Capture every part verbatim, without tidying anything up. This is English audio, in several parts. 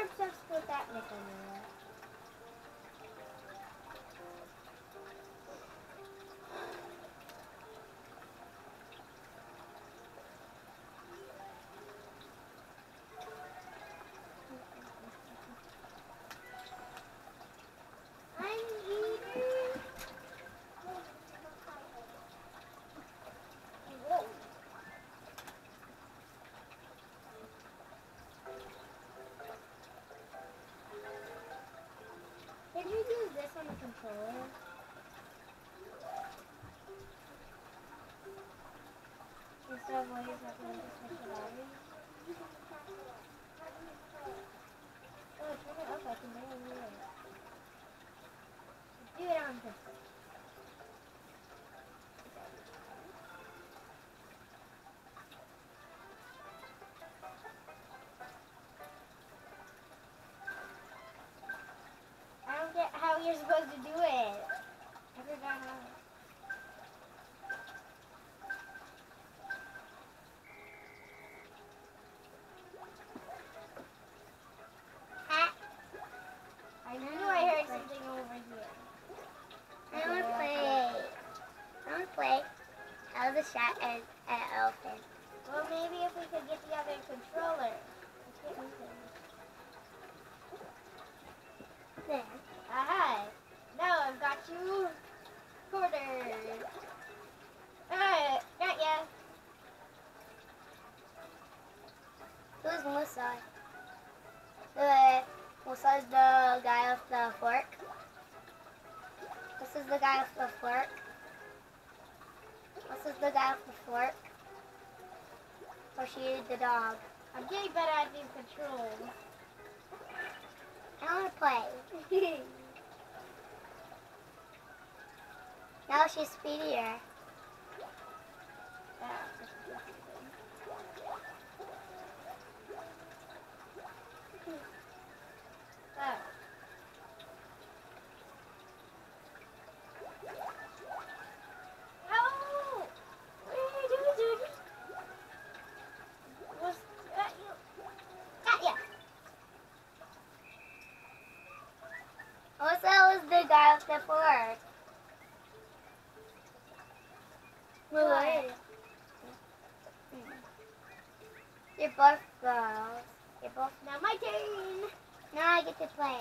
obsessed with that Nickelodeon. I'm eating. Whoa. Can you use this on the controller? Instead of always having to switch the batteries? Oh, turn it up, I can barely hear it. Do it on this. I don't get how you're supposed to do it. I forgot how. I knew I heard something over here. I want to play. I want to play Elsa and an elephant. Well, maybe if we could get the other controller. I can't move it. There. Aha! Now I've got you cornered. Alright, got ya. Who's Musa? The Musa is the guy with the fork. This is the guy with the fork. This is the guy with the fork. Or she is the dog. I'm getting better at these controls. I want to play. Now she's speedier. Yeah. Oh. Oh! What are you doing, Judy? Was that you? Got ya. Musa was the guy with the fork. Move What? away. You're both girls. You're both. Now my turn. Now I get to play.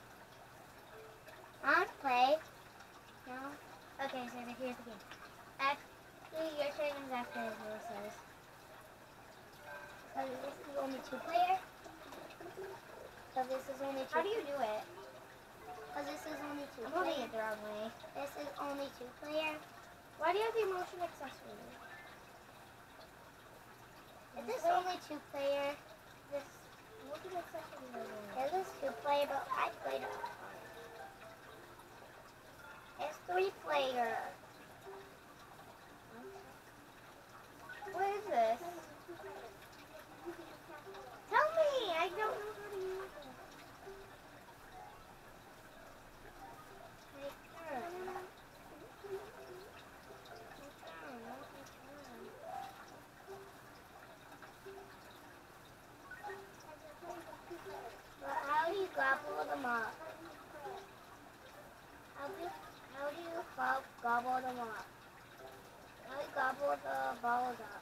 I want to play. No. Okay, so here's the game. Actually, your turn is after Melissa's. So this is only two player. So this is only two. How do you do it? Because this is only two I'm holding player. it the wrong way. This is only two player. Why do you have the motion accessory? Is this only two player? This motion accessory. This is two player, but I played it. It's three player. What is this? Tell me! I don't know how to use it. My turn. But how do you gobble them up? How do you, how do you gob- gobble them up? How do you gobble the balls up?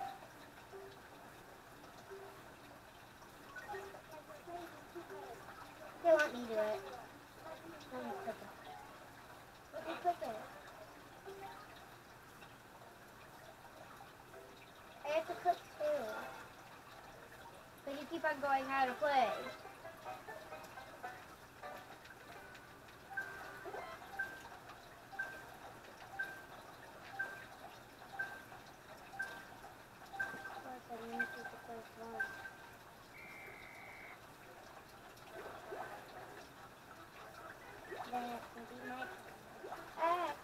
They let me do it. Let me click it. Let me click it. I have to click too. But you keep on going how to play. Then it can be my Ah.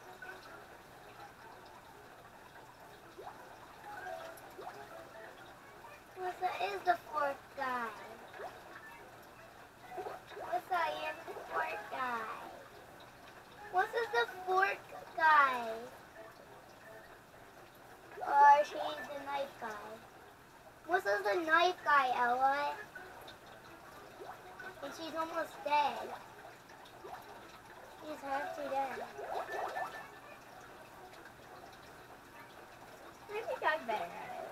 Melissa is the fourth guy. she's almost dead. She's half to dead. I think I'm better at it.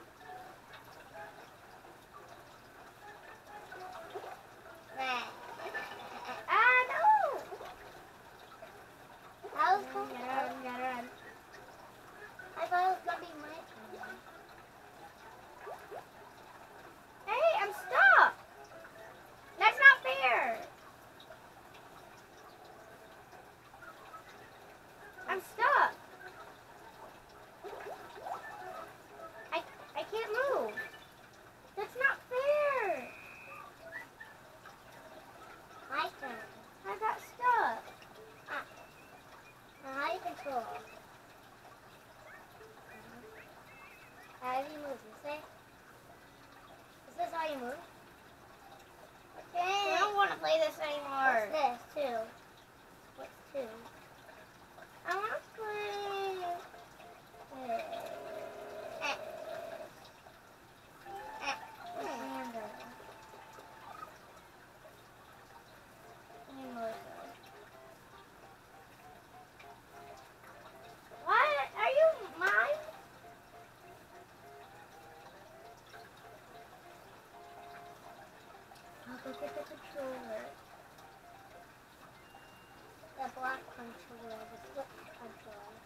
Ah, no! That was cool. Gotta run, gotta run. I thought it was gonna be my turn. Hey, I'm stuck! That's not fair! I'm stuck! I, I can't move. That's not fair! My turn. I got stuck. Now how do you control? How do you move? This way? Is this how you move? I Okay. don't want to play this anymore. What's this? Two. What's two? I want to play. Uh, X. X. Handle. What? Are you mine? I'll go get the controller. The black controller, the flip controller.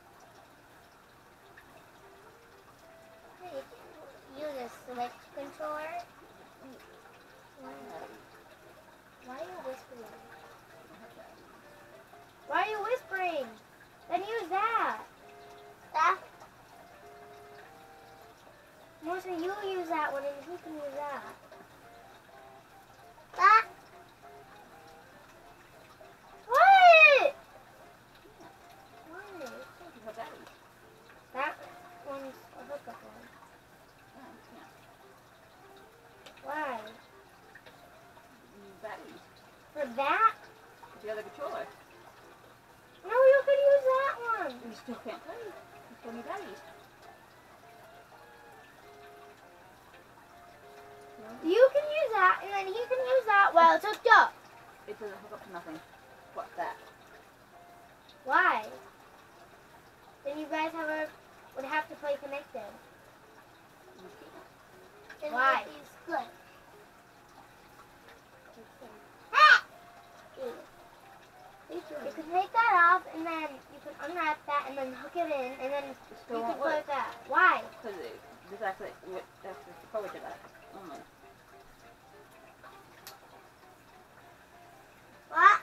Hey, you can use a switch controller. Why are you whispering? Why are you whispering? Then use that. That? Melissa, you use that one and he can use that. That? What? Why? That one's a hookup one. Why? Batteries. For that? The other controller. No, you could use that one. You still can't play. You still need batteries. You can use that, and then he can use that while it's hooked up. It doesn't hook up to nothing. What that? Why? Then you guys have a, would have to play connected. You can't. Then Why? Use good. Ah! You can take that off, and then you can unwrap that, and then hook it in, and then It you still can won't play work. with that. Why? Because it, this actually, what- that's the forward to that. Only. What?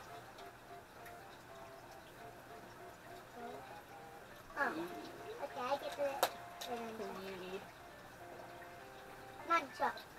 Oh, You, okay, I get it. you need. Nunchuck.